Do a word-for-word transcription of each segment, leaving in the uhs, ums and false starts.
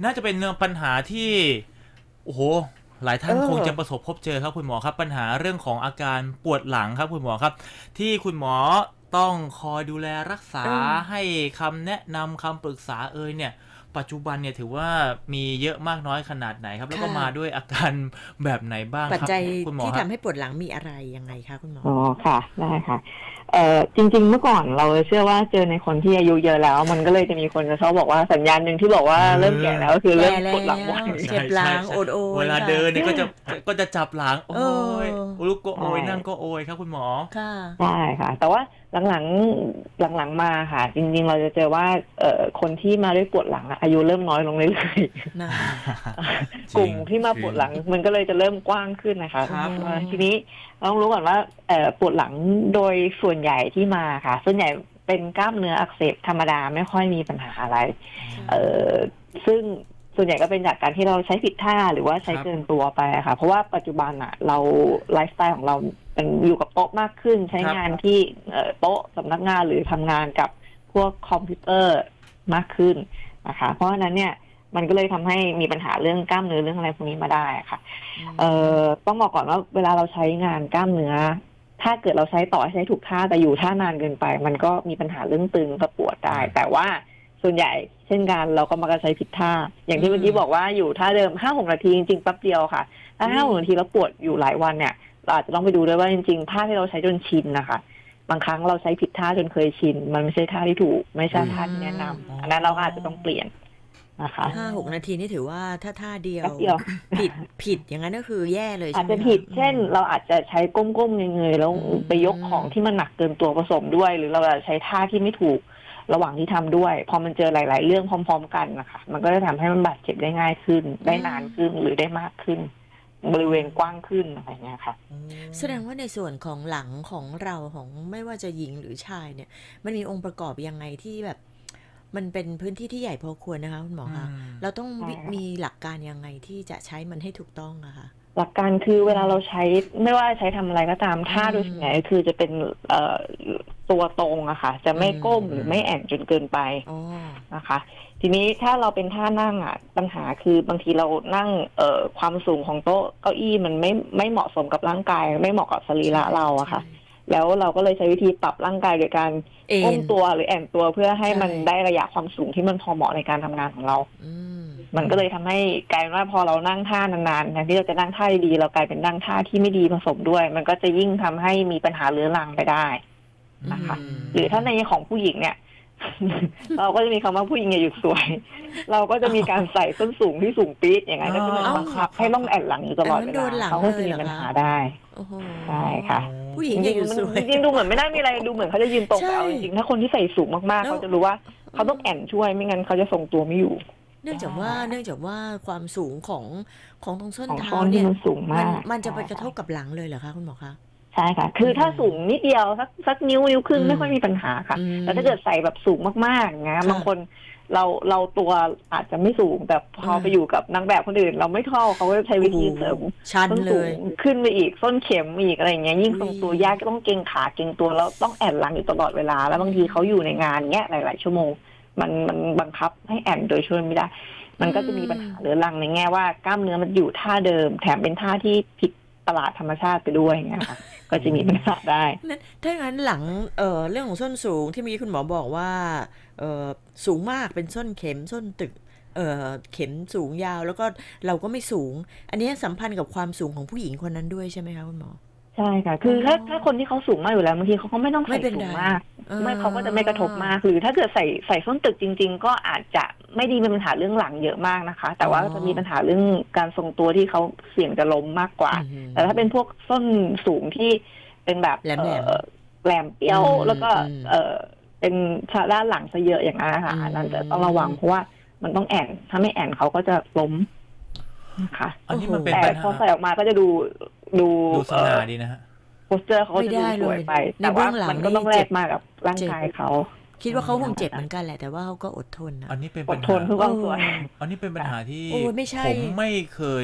น่าจะเป็นปัญหาที่โอ้โหหลายท่านคงจะประสบพบเจอครับคุณหมอครับปัญหาเรื่องของอาการปวดหลังครับคุณหมอครับที่คุณหมอต้องคอยดูแลรักษาให้คำแนะนำคำปรึกษาเอ่ยเนี่ยปัจจุบันเนี่ยถือว่ามีเยอะมากน้อยขนาดไหนครับแล้วก็มาด้วยอาการแบบไหนบ้างครับปัจจัยคุณหมอที่ทำให้ปวดหลังมีอะไรยังไงคะคุณหมออ๋อค่ะได้ค่ะเอ่อจริงๆเมื่อก่อนเราเชื่อว่าเจอในคนที่อายุเยอะแล้วมันก็เลยจะมีคนจะชอบบอกว่าสัญญาณหนึ่งที่บอกว่าเริ่มแก่แล้วก็คือเริ่มปวดหลังบ่อยเจ็บหลังโอดโอยเวลาเดินเนี่ยก็จะก็จะจับหลังโอ้ยลุกก็โอยนั่งก็โอยครับคุณหมอค่ะใช่ค่ะแต่ว่าหลังๆหลังๆมาค่ะจริงๆเราจะเจอว่าเอ่อคนที่มาด้วยปวดหลังอายุเริ่มน้อยลงเรื่อยๆกลุ่มที่มาปวดหลังมันก็เลยจะเริ่มกว้างขึ้นนะคะทีนี้ต้องรู้ก่อนว่าเอ่อปวดหลังโดยส่วนใหญ่ที่มาค่ะส่วนใหญ่เป็นกล้ามเนื้ออักเสบธรรมดาไม่ค่อยมีปัญหาอะไรเอ่อซึ่งส่วนใหญ่ก็เป็นจากการที่เราใช้ผิดท่าหรือว่าใช้เกินตัวไปค่ะเพราะว่าปัจจุบันอ่ะเราไลฟ์สไตล์ของเราเป็นอยู่กับโต๊ะมากขึ้นใช้งานที่โต๊ะสำนักงานหรือทำงานกับพวกคอมพิวเตอร์มากขึ้นนะคะเพราะฉะนั้นเนี่ยมันก็เลยทำให้มีปัญหาเรื่องกล้ามเนื้อเรื่องอะไรพวกนี้มาได้ค่ะเอ่อต้องบอกก่อนว่าเวลาเราใช้งานกล้ามเนื้อถ้าเกิดเราใช้ต่อใช้ถูกท่าแต่อยู่ท่านานเกินไปมันก็มีปัญหาเรื่องตึงกระปวดได้แต่ว่าส่วนใหญ่เช่นกันเราก็มักจะใช้ผิดท่าอย่างที่เมื่อกี้บอกว่าอยู่ท่าเดิม ห้าหก นาทีจริงๆแป๊บเดียวค่ะถ้า ห้าหก นาทีแล้วปวดอยู่หลายวันเนี่ยเราอาจจะต้องไปดูด้วยว่าจริงๆท่าที่เราใช้จนชินนะคะบางครั้งเราใช้ผิดท่าจนเคยชินมันไม่ใช่ท่าที่ถูกไม่ใช่ท่าที่แนะนำอันนั้นเราอาจจะต้องเปลี่ยนนะคะห้าหกนาทีนี่ถือว่าถ้าท่าเดียวผิดผิดอย่างนั้นก็คือแย่เลยใช่ไหมอาจจะผิดเช่นเราอาจจะใช้ก้มๆเงยๆแล้วไปยกของที่มันหนักเกินตัวผสมด้วยหรือเราอาจจะใช้ท่าที่ไม่ถูกระหว่างที่ทำด้วยพอมันเจอหลายๆเรื่องพร้อมๆกันนะคะมันก็จะทำให้มันบาดเจ็บได้ง่ายขึ้นได้นานขึ้นหรือได้มากขึ้นบริเวณกว้างขึ้นอะไรเงี้ยค่ะแสดงว่าในส่วนของหลังของเราของไม่ว่าจะหญิงหรือชายเนี่ยมันมีองค์ประกอบยังไงที่แบบมันเป็นพื้นที่ที่ใหญ่พอควรนะคะคุณหมอคะเราต้องมีหลักการยังไงที่จะใช้มันให้ถูกต้องอะคะหลักการคือเวลาเราใช้ไม่ว่าใช้ทำอะไรก็ตามท่าโดยส่วนใหญ่คือจะเป็นตัวตรงอะค่ะจะไม่ก้มหรือไม่แอนจนเกินไปนะคะทีนี้ถ้าเราเป็นท่านั่งอะปัญหาคือบางทีเรานั่งความสูงของโต๊ะเก้าอี้มันไม่ไม่เหมาะสมกับร่างกายไม่เหมาะกับสรีระเราอะค่ะแล้วเราก็เลยใช้วิธีปรับร่างกายโดยการก้มตัวหรือแอนตัวเพื่อให้มันได้ระยะความสูงที่มันพอเหมาะในการทำงานของเรามันก็เลยทำให้กลายเป็นว่าพอเรานั่งท่านานๆแทนที่เราจะนั่งท่าดีเรากลายเป็นนั่งท่าที่ไม่ดีผสมด้วยมันก็จะยิ่งทำให้มีปัญหาเรื้อรังไปได้นะคะหรือถ้าในของผู้หญิงเนี่ยเราก็จะมีคำว่าผู้หญิงอย่าหยุดสวยเราก็จะมีการใส่ส้นสูงที่สูงปี๊ดอย่างนั้นก็จะบังคับให้ต้องแอนหลังอยู่ตลอดเวลาเขาก็จะมีปัญหาได้ใช่ค่ะผู้หญิงอย่าหยุดสวยจริงๆดูเหมือนไม่ได้มีอะไรดูเหมือนเขาจะยืนตรงแต่เอาจริงๆถ้าคนที่ใส่สูงมากๆเขาจะรู้ว่าเขาต้องแอนช่วยไม่งั้นเขาจะทรงตัวไม่อยู่เนื่องจากว่าเนื่องจากว่าความสูงของของตรงส้นเท้าเนี่ยมันสูงมากมันจะไปกระทบกับหลังเลยเหรอคะคุณหมอคะใช่ค่ะคือถ้าสูงนิดเดียวสักสักนิ้วนิ้วครึ่งไม่ค่อยมีปัญหาค่ะแต่ถ้าเกิดใส่แบบสูงมากๆนะบางคนเราเราตัวอาจจะไม่สูงแต่พอไปอยู่กับนางแบบคนอื่นเราไม่เท่าเขาก็ใช้วิธีเสริมส้นสูงขึ้นไปอีกส้นเข็มอีกอะไรอย่างเงี้ยยิ่งทรงตัวยากก็ต้องเกร็งขาเกร็งตัวแล้วต้องแอนหลังอยู่ตลอดเวลาแล้วบางทีเขาอยู่ในงานเงี้ยหลายๆชั่วโมงมันมันบังคับให้แอนโดยช่วยไม่ได้มันก็จะมีปัญหาเรื้อรังในแง่ว่ากล้ามเนื้อมันอยู่ท่าเดิมแถมเป็นท่าที่ผิดตลาดธรรมชาติไปด้วยเงี้ยค่ะก็จะมีปัญหาได้ถ้างั้นหลังเอ่อเรื่องของส้นสูงที่เมื่อกี้คุณหมอบอกว่าเอ่อสูงมากเป็นส้นเข็มส้นตึกเอ่อเข็มสูงยาวแล้วก็เราก็ไม่สูงอันนี้สัมพันธ์กับความสูงของผู้หญิงคนนั้นด้วยใช่ไหมคะคุณหมอใช่ค่ะคือถ้าถ้าคนที่เขาสูงมากอยู่แล้วบางทีเขาก็ไม่ต้องใส่สูงมากไม่เขาก็จะไม่กระทบมากหรือถ้าเกิดใส่ใส่ส้นตึกจริงๆก็อาจจะไม่ดีมีปัญหาเรื่องหลังเยอะมากนะคะแต่ว่าจะมีปัญหาเรื่องการทรงตัวที่เขาเสี่ยงจะล้มมากกว่าแต่ถ้าเป็นพวกส้นสูงที่เป็นแบบแหลมแหลมเปี้ยวแล้วก็เออเป็นชาด้านหลังซะเยอะอย่างนั้นนะคะนั่นจะต้องระวังเพราะว่ามันต้องแอนถ้าไม่แอนเขาก็จะล้มนะคะอันนี้มันเป็นแต่พอใส่ออกมาก็จะดูดูดูสง่าดีนะฮะโปสเตอร์เขาจะดูสวยไปแต่ว่ามันก็ต้องแลกมากับร่างกายเขาคิดว่าเขาคงเจ็บเหมือนกันแหละแต่ว่าเขาก็อดทนนะอันนี้เป็นอดทนเพื่อความสวยอันนี้เป็นปัญหาที่ผมไม่เคย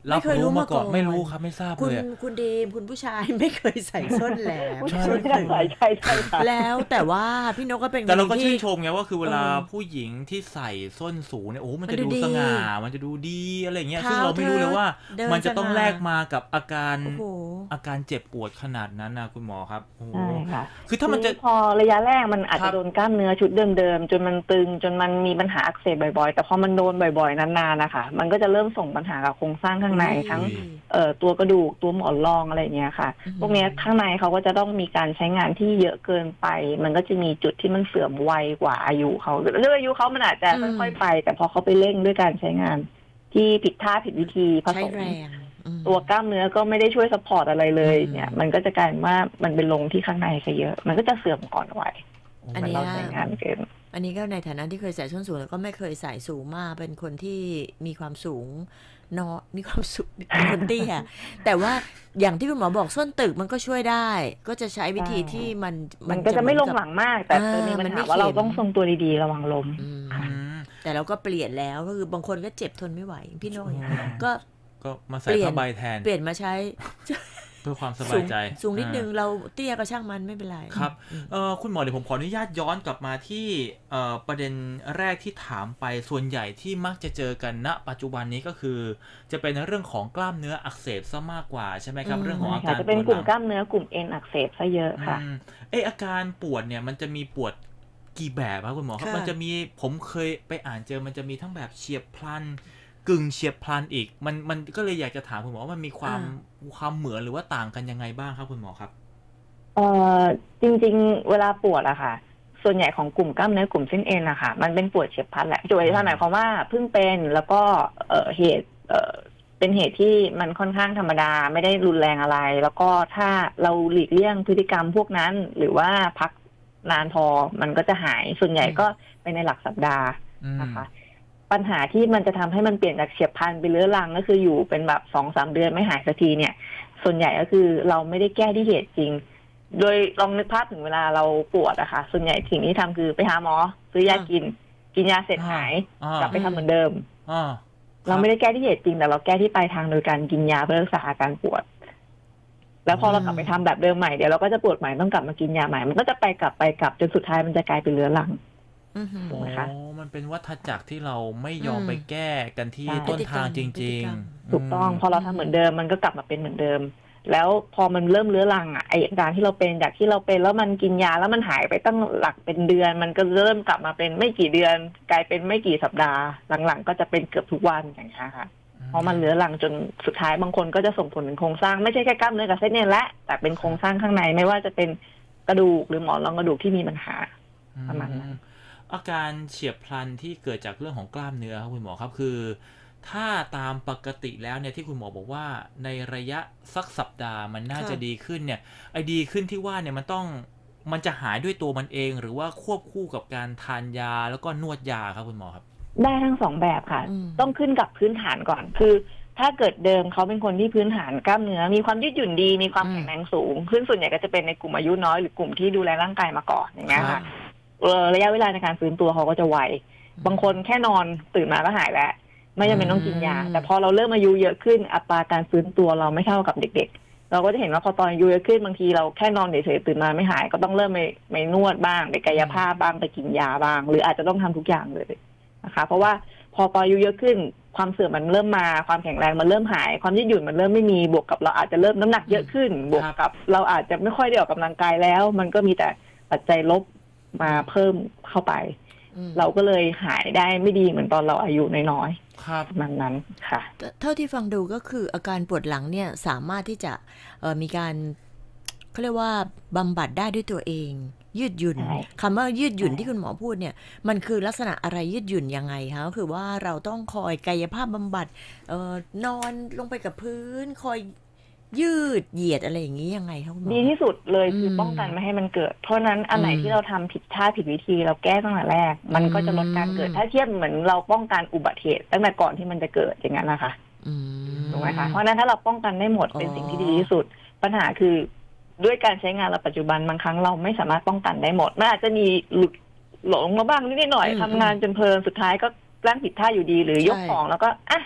รับรู้มาก่อนไม่รู้ครับไม่ทราบเลยคุณดีมคุณผู้ชายไม่เคยใส่ส้นแหลมใช่ใช่ใช่ใช่แล้วแต่ว่าพี่นกก็เป็นแต่เราก็ชื่นชมไงว่าคือเวลาผู้หญิงที่ใส่ส้นสูงเนี่ยโอ้มันจะดูสง่ามันจะดูดีอะไรเงี้ยซึ่งเราไม่รู้เลยว่ามันจะต้องแลกมากับอาการอาการเจ็บปวดขนาดนั้นนะคุณหมอครับโอ้โหคือถ้ามันจะพอระยะแรกมันอาจจะโดนกล้ามเนื้อชุดเดิมๆจนมันตึงจนมันมีปัญหาอักเสบบ่อยๆแต่พอมันโดนบ่อยๆนานๆนะคะมันก็จะเริ่มส่งปัญหากับโครงสร้างข้างในทั้งเอ่อตัวกระดูกตัวหมอนรองอะไรเงี้ยค่ะพวกนี้ข้างในเขาก็จะต้องมีการใช้งานที่เยอะเกินไปมันก็จะมีจุดที่มันเสื่อมไวกว่าอายุเขาเรื่องอายุเขามันอาจจะค่อยๆไปแต่พอเขาไปเร่งด้วยการใช้งานที่ผิดท่าผิดวิธีผสมตัวกล้ามเนื้อก็ไม่ได้ช่วยซัพพอร์ตอะไรเลยเนี่ยมันก็จะกลายว่ามันเป็นลงที่ข้างในซะเยอะมันก็จะเสื่อมก่อนวัยอันนี้เราใช้งานเกินอันนี้ก็ในฐานะที่เคยใส่ส้นสูงแล้วก็ไม่เคยใส่สูงมากเป็นคนที่มีความสูงเนาะมีความสูงเป็นคนเตี้ยแต่ว่าอย่างที่คุณหมอบอกส้นตึกมันก็ช่วยได้ก็จะใช้วิธีที่มันมันก็จะไม่ลงหลังมากแต่มีปัญหาว่าเราต้องทรงตัวดีๆระวังล้มแต่เราก็เปลี่ยนแล้วก็คือบางคนก็เจ็บทนไม่ไหวพี่น้อยก็ก็มาใส่ผ้าใบแทนเปลี่ยนมาใช้เพื่อความสบายใจสูงนิดนึงเราเตี้ยก็ช่างมันไม่เป็นไรครับเอ่อคุณหมอเดี๋ยวผมขออนุญาตย้อนกลับมาที่เอ่อประเด็นแรกที่ถามไปส่วนใหญ่ที่มักจะเจอกันณปัจจุบันนี้ก็คือจะเป็นเรื่องของกล้ามเนื้ออักเสบซะมากกว่าใช่ไหมครับเรื่องของอาการจะเป็นกลุ่มกล้ามเนื้อกลุ่มเอ็นอักเสบซะเยอะค่ะเอออาการปวดเนี่ยมันจะมีปวดกี่แบบครับคุณหมอครับมันจะมีผมเคยไปอ่านเจอมันจะมีทั้งแบบเฉียบพลันกึ่งเฉียบพลันอีกมันมันก็เลยอยากจะถามคุณหมอว่ามันมีความความเหมือนหรือว่าต่างกันยังไงบ้างครับคุณหมอครับเอ่อจริงๆเวลาปวดอะค่ะส่วนใหญ่ของกลุ่มกล้ามเนื้อกลุ่มเส้นเอ็นอะค่ะมันเป็นปวดเฉียบพลันแหละโดยหมายความว่าเพิ่งเป็นแล้วก็เอ่อเหตุเอ่อเป็นเหตุที่มันค่อนข้างธรรมดาไม่ได้รุนแรงอะไรแล้วก็ถ้าเราหลีกเลี่ยงพฤติกรรมพวกนั้นหรือว่าพักนานพอมันก็จะหายส่วนใหญ่ก็ไปในหลักสัปดาห์นะคะปัญหาที่มันจะทำให้มันเปลี่ยนจากเฉียบพลันไปเรื้อรังก็คืออยู่เป็นแบบสองสามเดือนไม่หายสักทีเนี่ยส่วนใหญ่ก็คือเราไม่ได้แก้ที่เหตุจริงโดยลองนึกภาพถึงเวลาเราปวดอะค่ะส่วนใหญ่สิ่งที่ทำคือไปหาหมอซื้อยากินกินยาเสร็จหายกลับไปทำเหมือนเดิมเราไม่ได้แก้ที่เหตุจริงแต่เราแก้ที่ปลายทางโดยการกินยาเพื่อรักษาอาการปวดแล้วพอเรากลับไปทำแบบเดิมใหม่เดี๋ยวเราก็จะปวดใหม่ต้องกลับมากินยาใหม่มันก็จะไปกลับไปกลับจนสุดท้ายมันจะกลายเป็นเรื้อรังถูกไหมคะมันเป็นวัฏจักรที่เราไม่ยอมไปแก้กันที่ต้นทางจริงๆถูกต้องพอเราทำเหมือนเดิมมันก็กลับมาเป็นเหมือนเดิมแล้วพอมันเริ่มเรื้อรังอ่ะไอ้อาการที่เราเป็นจากที่เราเป็นแล้วมันกินยาแล้วมันหายไปตั้งหลักเป็นเดือนมันก็เริ่มกลับมาเป็นไม่กี่เดือนกลายเป็นไม่กี่สัปดาห์หลังๆก็จะเป็นเกือบทุกวันอย่างนี้ค่ะเพราะมันเรื้อรังจนสุดท้ายบางคนก็จะส่งผลถึงโครงสร้างไม่ใช่แค่กล้ามเนื้อกับเส้นเอ็นและแต่เป็นโครงสร้างข้างในไม่ว่าจะเป็นกระดูกหรือหมอนรองกระดูกที่มีปัญหาประมาณนั้นอาการเฉียบพลันที่เกิดจากเรื่องของกล้ามเนื้อครับคุณหมอครับคือถ้าตามปกติแล้วเนี่ยที่คุณหมอบอกว่าในระยะสักสัปดาห์มันน่าจะดีขึ้นเนี่ยไอ้ดีขึ้นที่ว่าเนี่ยมันต้องมันจะหายด้วยตัวมันเองหรือว่าควบคู่กับการทานยาแล้วก็นวดยาครับคุณหมอครับได้ทั้งสองแบบค่ะต้องขึ้นกับพื้นฐานก่อนคือถ้าเกิดเดิมเขาเป็นคนที่พื้นฐานกล้ามเนื้อมีความยืดหยุ่นดีมีความแข็งแรงสูงซึ่งส่วนใหญ่ก็จะเป็นในกลุ่มอายุน้อยหรือกลุ่มที่ดูแลร่างกายมาก่อนอย่างเงี้ยค่ะระยะเวลาในการฟื้นตัวเขาก็จะไวบางคนแค่นอนตื่นมาก็หายแล้วไม่จำเป็นต้องกินยาแต่พอเราเริ่มอายุเยอะขึ้นอัตราการฟื้นตัวเราไม่เท่ากับเด็กๆเราก็จะเห็นว่าพอตอนอายุเยอะขึ้นบางทีเราแค่นอนเฉยๆตื่นมาไม่หายก็ต้องเริ่มไปไปนวดบ้างไปกายภาพบ้างไปกินยาบ้างหรืออาจจะต้องทำทุกอย่างเลยนะคะเพราะว่าพอตอนอายุเยอะขึ้นความเสื่อมมันเริ่มมาความแข็งแรงมันเริ่มหายความยืดหยุ่นมันเริ่มไม่มีบวกกับเราอาจจะเริ่มน้ำหนักเยอะขึ้นบวกกับเราอาจจะไม่ค่อยได้ออกกำลังกายแล้วมันก็มีแต่ปัจจัยลบมาเพิ่มเข้าไปเราก็เลยหายได้ไม่ดีเหมือนตอนเราอายุน้อยๆครับนั้นนั้นค่ะเท่าที่ฟังดูก็คืออาการปวดหลังเนี่ยสามารถที่จะมีการเขาเรียกว่าบำบัดได้ด้วยตัวเองยืดหยุ่นคำว่ายืดหยุ่นที่คุณหมอพูดเนี่ยมันคือลักษณะอะไรยืดหยุ่นยังไงคะก็คือว่าเราต้องคอยกายภาพบำบัดเอ่อนอนลงไปกับพื้นคอยยืดเหยียดอะไรอย่างนี้ยังไงคะคุณหมอดีที่สุดเลยคือป้องกันไม่ให้มันเกิดเพราะนั้นอันไหนที่เราทำผิดท่าผิดวิธีเราแก้ตั้งแต่แรกมันก็จะลดการเกิดถ้าเทียบเหมือนเราป้องกันอุบัติเหตุตั้งแต่ก่อนที่มันจะเกิดอย่างนั้นนะคะถูกไหมคะเพราะนั้นถ้าเราป้องกันได้หมดเป็นสิ่งที่ดีที่สุดปัญหาคือด้วยการใช้งานเราปัจจุบันบางครั้งเราไม่สามารถป้องกันได้หมดมันอาจจะมีหลุดหลงมาบ้างนิดหน่อยทำงานจนเพลินสุดท้ายก็ร่างผิดท่าอยู่ดีหรือยกของแล้วก็อ่ะ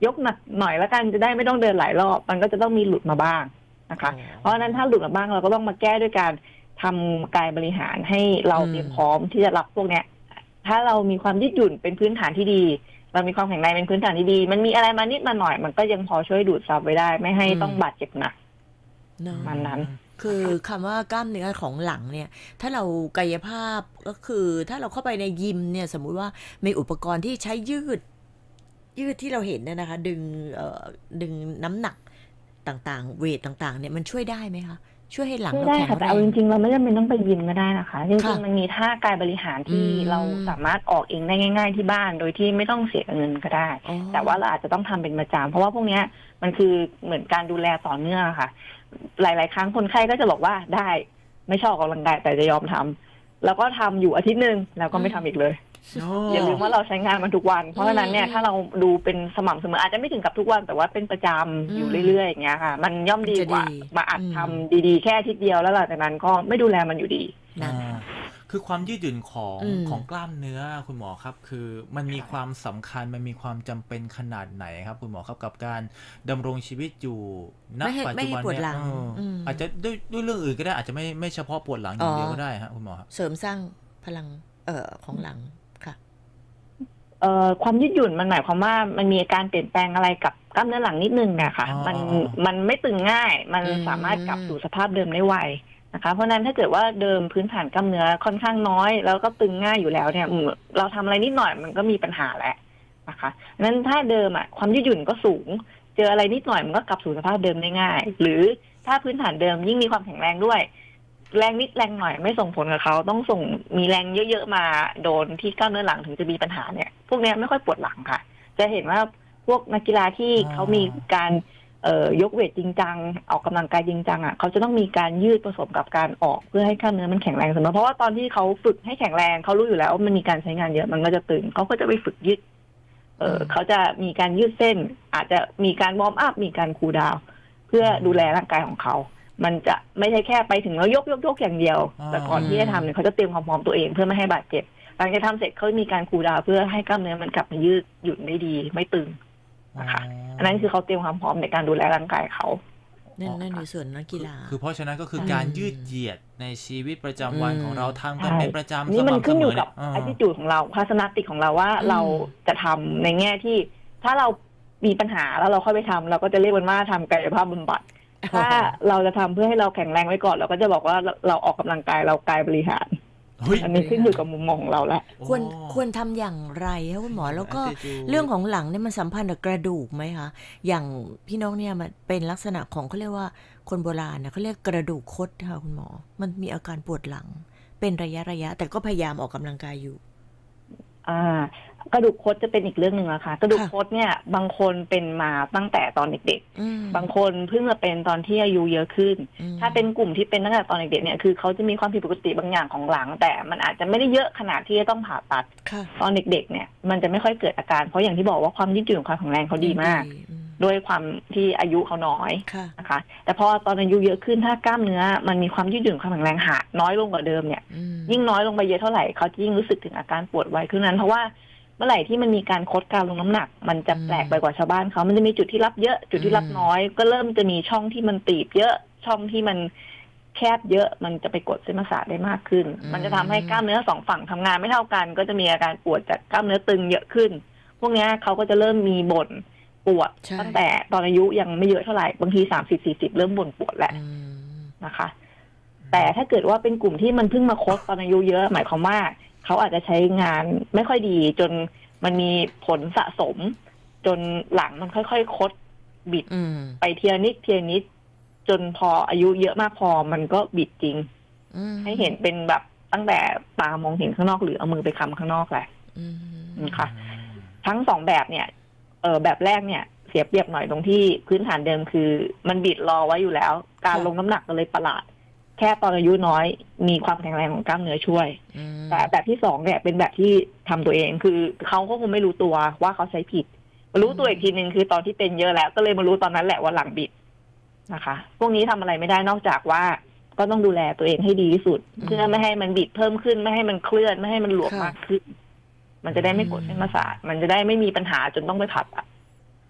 ยกหนักหน่อยแล้วกันจะได้ไม่ต้องเดินหลายรอบมันก็จะต้องมีหลุดมาบ้างนะคะเพราะฉะนั้นถ้าหลุดมาบ้างเราก็ต้องมาแก้ด้วยการทำกายบริหารให้เราเตรียมพร้อมที่จะรับพวกเนี้ยถ้าเรามีความยืดหยุ่นเป็นพื้นฐานที่ดีเรามีความแข็งแรงเป็นพื้นฐานที่ดีมันมีอะไรมานิดมาหน่อยมันก็ยังพอช่วยดูดซับไว้ได้ไม่ให้ต้องบาดเจ็บหนักมันนั้นคือคำว่ากล้ามเนื้อของหลังเนี่ยถ้าเรากายภาพก็คือถ้าเราเข้าไปในยิมเนี่ยสมมุติว่ามีอุปกรณ์ที่ใช้ยืดยืดที่เราเห็นเนี่ยนะคะดึงเอ่อดึงน้ำหนักต่างๆเวทต่างๆเนี่ยมันช่วยได้ไหมคะช่วยให้หลังเราแข็งแรงได้ค่ะแต่เอาจริงๆเราไม่จำเป็นต้องไปยิมก็ได้นะคะจริงๆมันมีท่ากายบริหารที่เราสามารถออกเองได้ง่ายๆที่บ้านโดยที่ไม่ต้องเสียเงินก็ได้แต่ว่าเราอาจจะต้องทำเป็นประจำเพราะว่าพวกนี้มันคือเหมือนการดูแลต่อเนื่องค่ะหลายๆครั้งคนไข้ก็จะบอกว่าได้ไม่ชอบออกกำลังกายแต่จะยอมทำแล้วก็ทำอยู่อาทิตย์นึงแล้วก็ไม่ทำอีกเลยอย่าลืมว่าเราใช้งานมันทุกวันเพราะฉะนั้นเนี่ยถ้าเราดูเป็นสม่ำเสมออาจจะไม่ถึงกับทุกวันแต่ว่าเป็นประจำอยู่เรื่อยๆอย่างเงี้ยค่ะมันย่อมดีกว่ามาอัดทำดีๆแค่อาทิตย์เดียวแล้วหลังจากนั้นก็ไม่ดูแลมันอยู่ดีคือความยืดหยุ่นของของกล้ามเนื้อคุณหมอครับคือมันมีความสำคัญมันมีความจำเป็นขนาดไหนครับคุณหมอครับกับการดำรงชีวิตอยู่ณปัจจุบันเนี่ยอาจจะด้วยด้วยเรื่องอื่นก็ได้อาจจะไม่ไม่เฉพาะปวดหลังอย่างเดียวก็ได้ฮะคุณหมอครับเสริมสร้างพลังเอ่อของหลังค่ะเอ่อความยืดหยุ่นมันหมายความว่ามันมีการเปลี่ยนแปลงอะไรกับกล้ามเนื้อหลังนิดนึงนะคะมันมันไม่ตึงง่ายมันสามารถกลับสู่สภาพเดิมได้ไวนะคะเพราะนั้นถ้าเกิดว่าเดิมพื้นฐานกล้ามเนื้อค่อนข้างน้อยแล้วก็ตึงง่ายอยู่แล้วเนี่ยเราทำอะไรนิดหน่อยมันก็มีปัญหาแล้วนะคะนั้นถ้าเดิมอ่ะความยืดหยุ่นก็สูงเจออะไรนิดหน่อยมันก็กลับสู่สภาพเดิมได้ง่ายหรือถ้าพื้นฐานเดิมยิ่งมีความแข็งแรงด้วยแรงนิดแรงหน่อยไม่ส่งผลกับเขาต้องส่งมีแรงเยอะๆมาโดนที่กล้ามเนื้อหลังถึงจะมีปัญหาเนี่ยพวกนี้ไม่ค่อยปวดหลังค่ะจะเห็นว่าพวกนักกีฬาที่เขามีการเอ่อยกเวทจริงจังออกกำลังกายจริงจังอ่ะเขาจะต้องมีการยืดผสมกับการออกเพื่อให้กล้ามเนื้อมันแข็งแรงเสมอเพราะว่าตอนที่เขาฝึกให้แข็งแรงเขารู้อยู่แล้วว่ามันมีการใช้งานเยอะมันก็จะตึงเขาก็จะไปฝึกยืดเออเขาจะมีการยืดเส้นอาจจะมีการวอร์มอัพมีการคูลดาวน์เพื่อดูแลร่างกายของเขามันจะไม่ใช่แค่ไปถึงแล้วยกยกยกอย่างเดียวแต่ก่อนที่จะทำเนี่ยเขาจะเตรียมความพร้อมตัวเองเพื่อไม่ให้บาดเจ็บหลังจากทำเสร็จเขามีการคูลดาวน์เพื่อให้กล้ามเนื้อมันกลับมายืดหยุ่นได้ดีไม่ตึงนะคะอันนั้นคือเขาเตรียมความพร้อมในการดูแลร่างกายเขานั่นนั่นในส่วนนักกีฬาคือเพราะฉะนั้นก็คือการยืดเหยียดในชีวิตประจำวันของเราทำกันเป็นประจำนี่มันขึ้นอยู่กับattitudeของเราทัศนคติของเราว่าเราจะทำในแง่ที่ถ้าเรามีปัญหาแล้วเราค่อยไปทำเราก็จะเรียกมันว่าทำกายภาพบำบัดถ้าเราจะทำเพื่อให้เราแข็งแรงไว้ก่อนเราก็จะบอกว่าเราออกกำลังกายเรากายบริหารอันนี้ขึ้นอยู่กับมุมมองของเราละควรควรทำอย่างไรคะคุณหมอแล้วก็เรื่องของหลังเนี่ยมันสัมพันธ์กับกระดูกไหมคะอย่างพี่น้องเนี่ยมันเป็นลักษณะของเขาเรียกว่าคนโบราณนะเขาเรียกกระดูกคดค่ะคุณหมอมันมีอาการปวดหลังเป็นระยะระยะแต่ก็พยายามออกกำลังกายอยู่อ่ากระดูกคดจะเป็นอีกเรื่องหนึ่งอะค่ะกระดูกคดเนี่ยบางคนเป็นมาตั้งแต่ตอนเด็กๆบางคนเพิ่งมาเป็นตอนที่อายุเยอะขึ้นถ้าเป็นกลุ่มที่เป็นตั้งแต่ตอนเด็กๆเนี่ยคือเขาจะมีความผิดปกติบางอย่างของหลังแต่มันอาจจะไม่ได้เยอะขนาดที่จะต้องผ่าตัดตอนเด็กๆเนี่ยมันจะไม่ค่อยเกิดอาการเพราะอย่างที่บอกว่าความยืดหยุ่นความแข็งแรงเขาดีมากด้วยความที่อายุเขาน้อยนะคะแต่พอตอนอายุเยอะขึ้นถ้ากล้ามเนื้อมันมีความยืดหยุ่นความแข็งแรงหาน้อยลงกว่าเดิมเนี่ยยิ่งน้อยลงไปเยอะเท่าไหร่เขายิ่งรู้สึกถึงอาการปวดไวขึ้นนั้นเพราะว่าเมื่อไหร่ที่มันมีการคดการลงน้ำหนักมันจะแปลกไปกว่าชาวบ้านเขามันจะมีจุดที่รับเยอะจุดที่รับน้อยก็เริ่มจะมีช่องที่มันตีบเยอะช่องที่มันแคบเยอะมันจะไปกดเส้นประสาทได้มากขึ้นมันจะทำให้กล้ามเนื้อสองฝั่งทำงานไม่เท่ากันก็จะมีอาการปวดจากกล้ามเนื้อตึงเยอะขึ้นพวกนี้เขาก็จะเริ่มมีบ่นปวดตั้งแต่ตอนอายุยังไม่เยอะเท่าไหร่บางทีสามสิบสี่สิบเริ่มบ่นปวดแหละนะคะแต่ถ้าเกิดว่าเป็นกลุ่มที่มันเพิ่งมาคดตอนอายุเยอะหมายความว่าเขาอาจจะใช้งานไม่ค่อยดีจนมันมีผลสะสมจนหลังมันค่อยๆคดบิดไปเทียนิดเทียนิดจนพออายุเยอะมากพอมันก็บิดจริงให้เห็นเป็นแบบตั้งแต่ตามองเห็นข้างนอกหรือเอามือไปคำข้างนอกแหละนะคะทั้งสองแบบเนี่ยเออแบบแรกเนี่ยเสียเปรียบหน่อยตรงที่พื้นฐานเดิมคือมันบิดรอไว้อยู่แล้วการลงน้ำหนักก็เลยประหลาดแค่ตอนอายุน้อยมีความแข็งแรงของกล้ามเนื้อช่วยแต่แบบที่สองเนี่ยเป็นแบบที่ทำตัวเองคือเขาก็คงไม่รู้ตัวว่าเขาใช้ผิดมารู้ตัวอีกทีนึงคือตอนที่เป็นเยอะแล้วก็เลยมารู้ตอนนั้นแหละว่าหลังบิดนะคะพวกนี้ทำอะไรไม่ได้นอกจากว่าก็ต้องดูแลตัวเองให้ดีที่สุดเพื่อไม่ให้มันบิดเพิ่มขึ้นไม่ให้มันเคลื่อนไม่ให้มันหลวมมากขึ้นมันจะได้ไม่กดเส้นประสาทมันจะได้ไม่มีปัญหาจนต้องไปผ่าตัด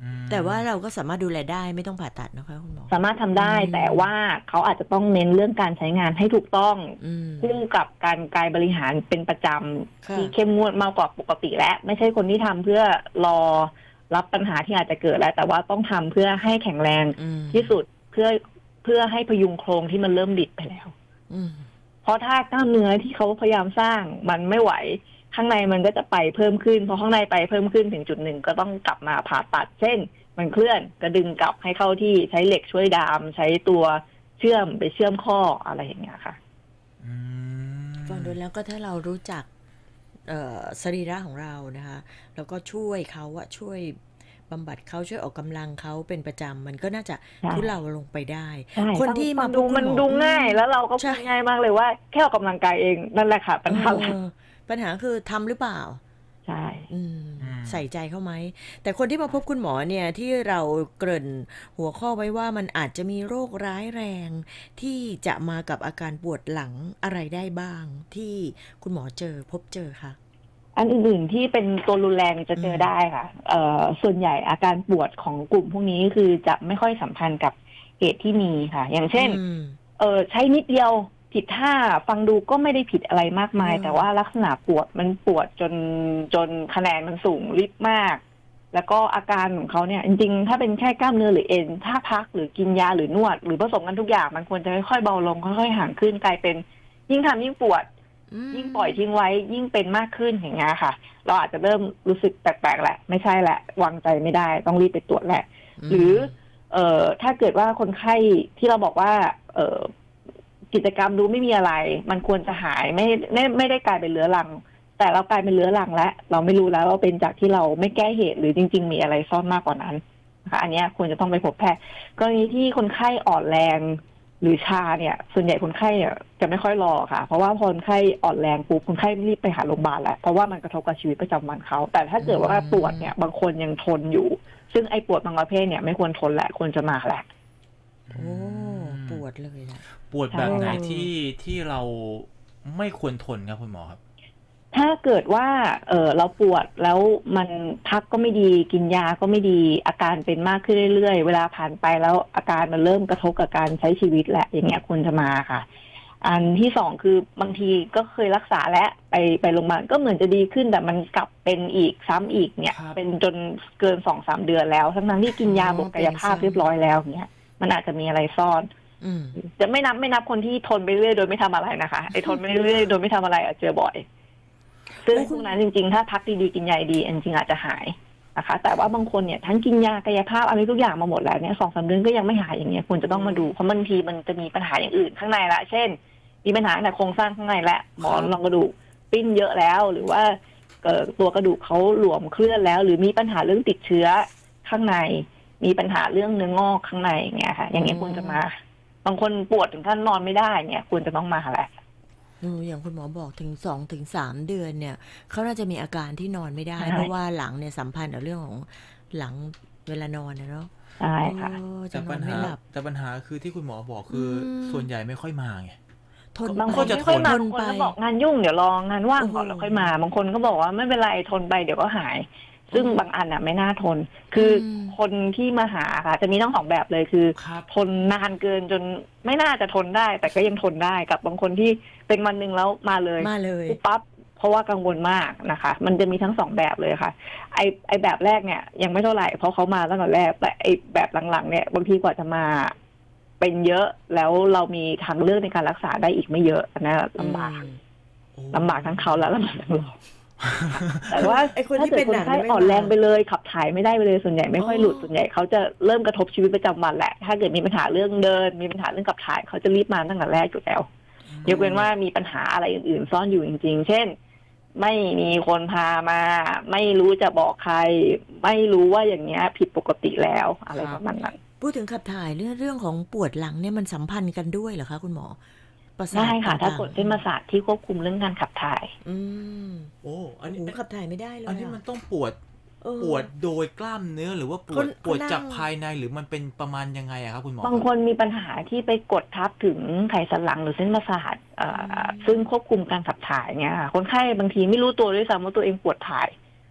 แต่ว่าเราก็สามารถดูแลได้ไม่ต้องผ่าตัดนะคะคุณหมอสามารถทำได้แต่ว่าเขาอาจจะต้องเน้นเรื่องการใช้งานให้ถูกต้องคู่กับการกายบริหารเป็นประจำที่เข้มงวดมากกว่าปกติและไม่ใช่คนที่ทำเพื่อรอรับปัญหาที่อาจจะเกิดแล้วแต่ว่าต้องทำเพื่อให้แข็งแรงที่สุดเพื่อเพื่อให้พยุงโครงที่มันเริ่มดิดไปแล้วเพราะถ้ากล้ามเนื้อที่เขาพยายามสร้างมันไม่ไหวข้างในมันก็จะไปเพิ่มขึ้นพอข้างในไปเพิ่มขึ้นถึงจุดหนึ่งก็ต้องกลับมาผ่าตัดเช่นมันเคลื่อนก็ดึงกลับให้เข้าที่ใช้เหล็กช่วยดามใช้ตัวเชื่อมไปเชื่อมข้ออะไรอย่างเงี้ยค่ะฟังดูแล้วก็ถ้าเรารู้จักสรีระของเรานะคะแล้วก็ช่วยเขาอะช่วยบำบัดเขาช่วยออกกำลังเขาเป็นประจำมันก็น่าจะทุเลาลงไปได้คนที่มาดูมันดูง่ายแล้วเราก็พูดง่ายมากเลยว่าแค่ออกกำลังกายเองนั่นแหละค่ะปัญหาปัญหาคือทำหรือเปล่าใช่ใส่ใจเข้าไหมแต่คนที่มาพบคุณหมอเนี่ยที่เราเกริ่นหัวข้อไว้ว่ามันอาจจะมีโรคร้ายแรงที่จะมากับอาการปวดหลังอะไรได้บ้างที่คุณหมอเจอพบเจอคะอันอื่นๆที่เป็นตัวรุนแรงจะเจอได้ค่ะเอ่อส่วนใหญ่อาการปวดของกลุ่มพวกนี้คือจะไม่ค่อยสัมพันธ์กับเหตุที่มีค่ะอย่างเช่นเออใช้นิดเดียวผิดท่าฟังดูก็ไม่ได้ผิดอะไรมากมายแต่ว่าลักษณะปวดมันปวดจนจนคะแนนมันสูงริบมากแล้วก็อาการของเขาเนี่ยจริงๆถ้าเป็นแค่กล้ามเนื้อหรือเอ็นถ้าพักหรือกินยาหรือนวดหรือผสมกันทุกอย่างมันควรจะค่อยๆเบาลงค่อยๆห่างขึ้นกลายเป็นยิ่งทำยิ่งปวดยิ่งปล่อยทิ้งไว้ยิ่งเป็นมากขึ้นอย่างเงี้ยค่ะเราอาจจะเริ่มรู้สึกแปลกๆแหละไม่ใช่แหละวางใจไม่ได้ต้องรีบไปตรวจแหละหรือเอ่อถ้าเกิดว่าคนไข้ที่เราบอกว่าเอ่อกิจกรรมดูไม่มีอะไรมันควรจะหายไม่ไม่ไม่ได้กลายเป็นเรื้อรังแต่เรากลายเป็นเรื้อรังแล้วเราไม่รู้แล้วว่าเป็นจากที่เราไม่แก้เหตุหรือจริงๆมีอะไรซ่อนมากกว่านั้นนะคะอันนี้ควรจะต้องไปพบแพทย์กรณีที่คนไข้อ่อนแรงหรือชาเนี่ยส่วนใหญ่คนไข้เนี่ยจะไม่ค่อยรอค่ะเพราะว่าพอคนไข้อ่อนแรงปุ๊บคนไข้รีบไปหาโรงพยาบาลแล้วเพราะว่ามันกระทบกับชีวิตประจำวันเขาแต่ถ้าเกิดว่าปวดเนี่ยบางคนยังทนอยู่ซึ่งไอ้ปวดบางประเภทเนี่ยไม่ควรทนแหละควรจะมาแหละโอ้ปวดเลยนะปวดแบบไหนที่ที่เราไม่ควรทนครับคุณหมอครับถ้าเกิดว่าเออเราปวดแล้วมันพักก็ไม่ดีกินยาก็ไม่ดีอาการเป็นมากขึ้นเรื่อยๆเวลาผ่านไปแล้วอาการมันเริ่มกระทบกับการใช้ชีวิตแหละอย่างเงี้ยควรจะมาค่ะอันที่สองคือบางทีก็เคยรักษาและไปไปโรงพยาบาลก็เหมือนจะดีขึ้นแต่มันกลับเป็นอีกซ้ำอีกเนี่ยเป็นจนเกินสองสามเดือนแล้วทั้งๆที่กินยาบวกกายภาพเรียบร้อยแล้วเนี่ยมันอาจจะมีอะไรซ่อนจะไม่นับไม่นับคนที่ทนไปเรื่อยโดยไม่ทำอะไรนะคะไอ้ทนไปเรื่อยโดยไม่ทำอะไรอาจเจอบ่อยซึ่งพวกนั้นจริงๆถ้าพักดีๆกินยาดีจริงๆอาจจะหายนะคะแต่ว่าบางคนเนี่ยทั้งกินยากายภาพอะไรทุกอย่างมาหมดแล้วเนี่ยสองสามเดือนก็ยังไม่หายอย่างเงี้ยควรจะต้องมาดูเพราะบางทีมันจะมีปัญหาอย่างอื่นข้างในละเช่นมีปัญหาในโครงสร้างข้างในและหมอนรองกระดูกปิ้นเยอะแล้วหรือว่าตัวกระดูกเขาหลวมเคลื่อนแล้วหรือมีปัญหาเรื่องติดเชื้อข้างในมีปัญหาเรื่องเนื้องอกข้างในอย่างเงี้ยค่ะอย่างเงี้ยควรจะมาบางคนปวดถึงขั้นนอนไม่ได้เนี่ยควรจะต้องมาแหละอย่างคุณหมอบอกถึงสองถึงสามเดือนเนี่ยเขาน่าจะมีอาการที่นอนไม่ได้เพราะว่าหลังเนี่ยสัมพันธ์กับเรื่องของหลังเวลานอนเนาะใช่ค่ะแต่ปัญหาแต่ปัญหาคือที่คุณหมอบอกคือส่วนใหญ่ไม่ค่อยมาไงทนบางคนจะทนบางคนก็บอกงานยุ่งเดี๋ยวรองานว่างก่อนแล้วค่อยมาบางคนก็บอกว่าไม่เป็นไรทนไปเดี๋ยวก็หายซึ่งบางอันอ่ะไม่น่าทนคือคนที่มาหาค่ะจะมีทั้งสองแบบเลยคือทนนานเกินจนไม่น่าจะทนได้แต่ก็ยังทนได้กับบางคนที่เป็นวันนึงแล้วมาเลยมาเลยปั๊บเพราะว่ากังวลมากนะคะมันจะมีทั้งสองแบบเลยค่ะไอไอแบบแรกเนี่ยยังไม่เท่าไหร่เพราะเขามาตั้งแต่แรกแต่ไอแบบหลังๆเนี่ยบางทีกว่าจะมาเป็นเยอะแล้วเรามีทางเลือกในการรักษาได้อีกไม่เยอะนะลำบากลำบากทั้งเขาแล้วลำบากทั้งเราแต่ว่าถ้าเกิดคนไข้อ่อนแรงไปเลยขับถ่ายไม่ได้ไปเลยส่วนใหญ่ไม่ค่อยหลุดส่วนใหญ่เขาจะเริ่มกระทบชีวิตประจำวันแหละถ้าเกิดมีปัญหาเรื่องเดินมีปัญหาเรื่องขับถ่ายเขาจะรีบมาตั้งแต่แรกอยู่แล้วยกเว้นว่ามีปัญหาอะไรอื่นๆซ่อนอยู่จริงๆเช่นไม่มีคนพามาไม่รู้จะบอกใครไม่รู้ว่าอย่างเงี้ยผิดปกติแล้วอะไรประมาณนั้นพูดถึงขับถ่ายเรื่องเรื่องของปวดหลังเนี่ยมันสัมพันธ์กันด้วยเหรอคะคุณหมอได้ค่ะถ้ากดเส้นประสาทที่ควบคุมเรื่องการขับถ่ายอืมโอ้อันนี้ขับถ่ายไม่ได้เลยอันนี้มันต้องปวดปวดโดยกล้ามเนื้อหรือว่าปวดปวดจากภายในหรือมันเป็นประมาณยังไงอะครับคุณหมอบางคนมีปัญหาที่ไปกดทับถึงไขสันหลังหรือเส้นประสาทซึ่งควบคุมการขับถ่ายเนี่ยคนไข้บางทีไม่รู้ตัวด้วยซ้ำว่าตัวเองปวดถ่าย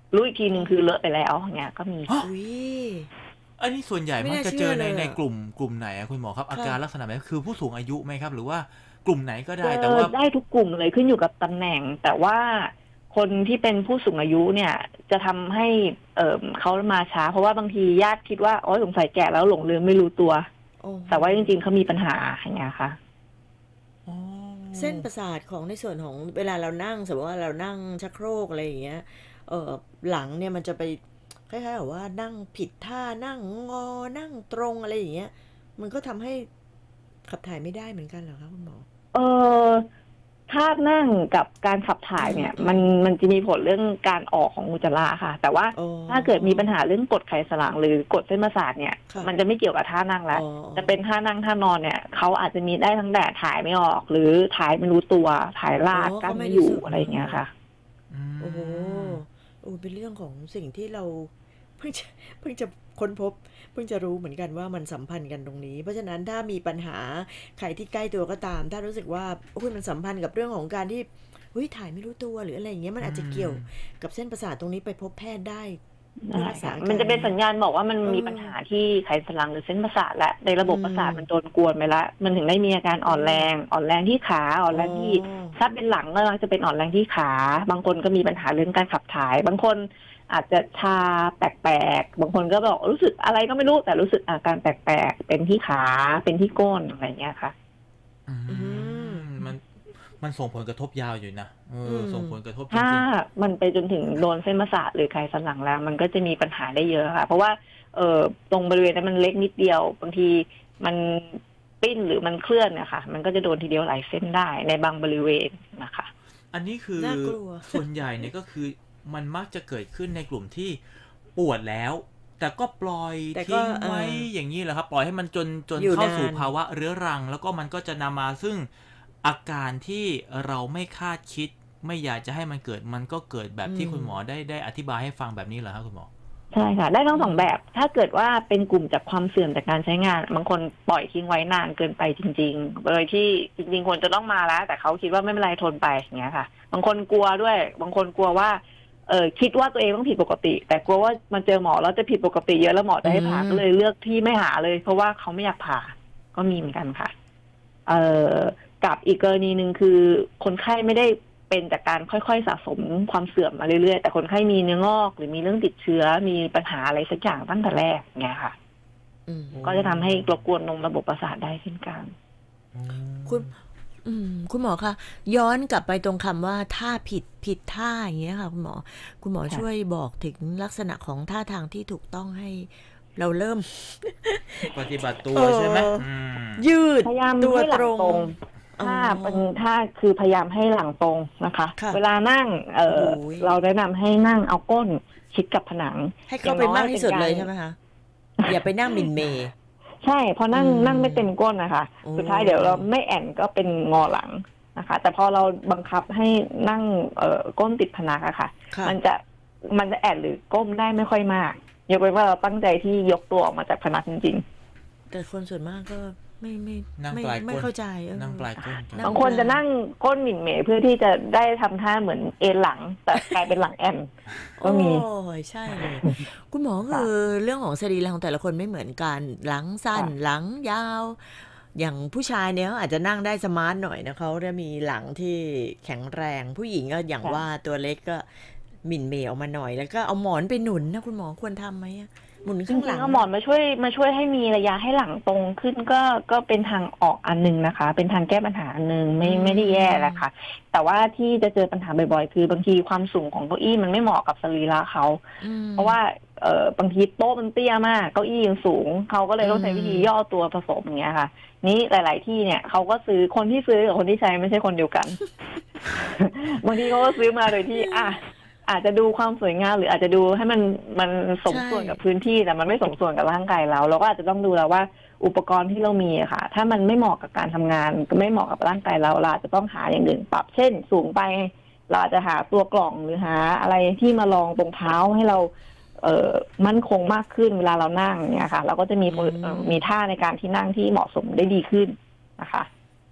รู้อีกทีหนึ่งคือเลอะไปแล้วเงี้ยก็มีอุ้ยอันนี้ส่วนใหญ่มันจะเจอในในกลุ่มกลุ่มไหนคุณหมอครับอาการลักษณะแบบคือผู้สูงอายุไหมครับหรือว่ากลุ่มไหนก็ได้แต่ว่าได้ทุกกลุ่มเลยขึ้นอยู่กับตำแหน่งแต่ว่าคนที่เป็นผู้สูงอายุเนี่ยจะทำให้เอ่อเขามาช้าเพราะว่าบางทีญาติคิดว่าอ๋อสงสัยแก่แล้วหลงลืมไม่รู้ตัวแต่ว่าจริงๆเขามีปัญหาอย่างเงี้ยค่ะเส้นประสาทของในส่วนของเวลาเรานั่งสมมติว่าเรานั่งชักโครกอะไรอย่างเงี้ยเออหลังเนี่ยมันจะไปคล้ายๆกับว่านั่งผิดท่านั่งงอนั่งตรงอะไรอย่างเงี้ยมันก็ทำให้ขับถ่ายไม่ได้เหมือนกันเหรอคะคุณหมอเออท่านั่งกับการขับถ่ายเนี่ยมันมันจะมีผลเรื่องการออกของอุจจาระค่ะแต่ว่าถ้าเกิดมีปัญหาเรื่องกรดไขสันหลังหรือกรดเส้นประสาทเนี่ยมันจะไม่เกี่ยวกับท่านั่งแล้วจะเป็นท่านั่งท่านอนเนี่ยเขาอาจจะมีได้ทั้งแต่ถ่ายไม่ออกหรือถ่ายไม่รู้ตัวถ่ายลาดกั้นไม่อยู่อะไรอย่างเงี้ยค่ะโอ้โหโอ้เป็นเรื่องของสิ่งที่เราเพิ่งจะเพิ่งจะค้นพบเพิ่งจะรู้เหมือนกันว่ามันสัมพันธ์กันตรงนี้เพราะฉะนั้นถ้ามีปัญหาใครที่ใกล้ตัวก็ตามถ้ารู้สึกว่าโอ้ยมันสัมพันธ์กับเรื่องของการที่เฮ้ยถ่ายไม่รู้ตัวหรืออะไรอย่างเงี้ยมันอาจจะเกี่ยวกับเส้นประสาทตรงนี้ไปพบแพทย์ได้มันจะเป็นสัญญาณบอกว่ามันมีปัญหาที่ไขสันหลังหรือเส้นประสาทและในระบบประสาทมันโดนกวนไปละมันถึงได้มีอาการอ่อนแรงอ่อนแรงที่ขาอ่อนแรงที่ถ้าเป็นหลังก็จะเป็นอ่อนแรงที่ขาบางคนก็มีปัญหาเรื่องการขับถ่ายบางคนอาจจะชาแปลกๆบางคนก็บอกรู้สึกอะไรก็ไม่รู้แต่รู้สึกอาการแปลกๆเป็นที่ขาเป็นที่ก้นอะไรเงี้ยค่ะมันมันส่งผลกระทบยาวอยู่นะเออส่งผลกระทบถ้ามันไปจนถึงโดนเส้นประสาทหรือไขสันหลังแล้วมันก็จะมีปัญหาได้เยอะค่ะเพราะว่าเออตรงบริเวณนั้นมันเล็กนิดเดียวบางทีมันปิ้นหรือมันเคลื่อนเนี่ยค่ะมันก็จะโดนทีเดียวหลายเส้นได้ในบางบริเวณนะคะอันนี้คือส่วนใหญ่เนี่ยก็คือมันมักจะเกิดขึ้นในกลุ่มที่ปวดแล้วแต่ก็ปล่อยทิ้งไว้อย่างนี้แหละครับปล่อยให้มันจนจนเข้าสู่ภาวะเรื้อรังแล้วก็มันก็จะนำมาซึ่งอาการที่เราไม่คาดคิดไม่อยากจะให้มันเกิดมันก็เกิดแบบที่คุณหมอได้ได้อธิบายให้ฟังแบบนี้เหรอครับคุณหมอใช่ค่ะได้ทั้งสองแบบถ้าเกิดว่าเป็นกลุ่มจากความเสื่อมจากการใช้งานบางคนปล่อยทิ้งไว้นานเกินไปจริงๆโดยที่จริงๆควรจะต้องมาแล้วแต่เขาคิดว่าไม่เป็นไรทนไปอย่างเงี้ยค่ะบางคนกลัวด้วยบางคนกลัวว่าเออคิดว่าตัวเองต้องผิดปกติแต่กลัวว่ามันเจอหมอแล้วจะผิดปกติเยอะแล้วหมอจะให้ผ่าก็เลยเลือกที่ไม่หาเลยเพราะว่าเขาไม่อยากผ่าก็มีเหมือนกันค่ะเอ่อกับอีกกรณีหนึ่งคือคนไข้ไม่ได้เป็นจากการค่อยๆสะสมความเสื่อมมาเรื่อยๆแต่คนไข้มีเนื้องอกหรือมีเรื่องติดเชื้อมีปัญหาอะไรสักอย่างตั้งแต่แรกเงี้ยค่ะก็จะทำให้รบกวนลงระบบประสาทได้เช่นกันคุณคุณหมอคะย้อนกลับไปตรงคำว่าท่าผิดผิดท่าอย่างเงี้ยค่ะคุณหมอคุณหมอช่วยบอกถึงลักษณะของท่าทางที่ถูกต้องให้เราเริ่มปฏิบัติตัวใช่ไหมยืดพยายามตัวตรงถ้าเป็นท่าคือพยายามให้หลังตรงนะคะเวลานั่งเออเราแนะนำให้นั่งเอาก้นชิดกับผนังให้เข้าไปมากที่สุดเลยใช่ไหมคะอย่าไปนั่งมินเมย์ใช่พอนั่งนั่งไม่เต็มก้นนะคะสุดท้ายเดี๋ยวเราไม่แอนก็เป็นงอหลังนะคะแต่พอเราบังคับให้นั่งเอ่อก้นติดพนักอะค่ะมันจะมันจะแอนหรือก้มได้ไม่ค่อยมากยกเว้นว่าเราตั้งใจที่ยกตัวออกมาจากพนักจริงๆแต่คนส่วนมากก็ไม่ไม่ไม่ไม่เข้าใจนั่งปลายก้นบางคนจะนั่งก้นหมิ่นเหม่เพื่อที่จะได้ทำท่าเหมือนเอนหลังแต่กลายเป็นหลังแอนก็มีโอ้ยใช่เลยคุณหมอคือเรื่องของสรีระของแต่ละคนไม่เหมือนกันหลังสั้นหลังยาวอย่างผู้ชายเนี่ยอาจจะนั่งได้สมาร์ทหน่อยนะเขาจะมีหลังที่แข็งแรงผู้หญิงก็อย่างว่าตัวเล็กก็หมิ่นเหม่ออกมาหน่อยแล้วก็เอาหมอนไปหนุนนะคุณหมอควรทำไหมหมุนข้างหลังเอาหมอนมาช่วยมาช่วยให้มีระยะให้หลังตรงขึ้นก็ก็เป็นทางออกอันนึงนะคะเป็นทางแก้ปัญหาอันนึงไม่ไม่ได้แย่แหละค่ะแต่ว่าที่จะเจอปัญหาบ่อยๆคือบางทีความสูงของเก้าอี้มันไม่เหมาะกับสรีระเขาเพราะว่าเอ่อบางทีโต๊ะมันเตี้ยมากเก้าอี้ยังสูงเขาก็เลยต้องใช้วิธีย่อตัวผสมอย่างเงี้ยค่ะนี้หลายๆที่เนี่ยเขาก็ซื้อคนที่ซื้อกับคนที่ใช้ไม่ใช่คนเดียวกัน บางทีเขาก็ซื้อมาโดยที่อ่ะอาจจะดูความสวยงามหรืออาจจะดูให้มันมันสมส่วนกับพื้นที่แต่มันไม่สมส่วนกับร่างกายเราเราก็อาจจะต้องดูแล้วว่าอุปกรณ์ที่เรามีอะค่ะถ้ามันไม่เหมาะกับการทำงานไม่เหมาะกับร่างกายเราเราอาจจะต้องหาอย่างอื่นปรับเช่นสูงไปเราอาจจะหาตัวกล่องหรือหาอะไรที่มารองตรงเท้าให้เราเอ่อมั่นคงมากขึ้นเวลาเรานั่งเนี่ยค่ะเราก็จะมีมีท่าในการที่นั่งที่เหมาะสมได้ดีขึ้นนะคะ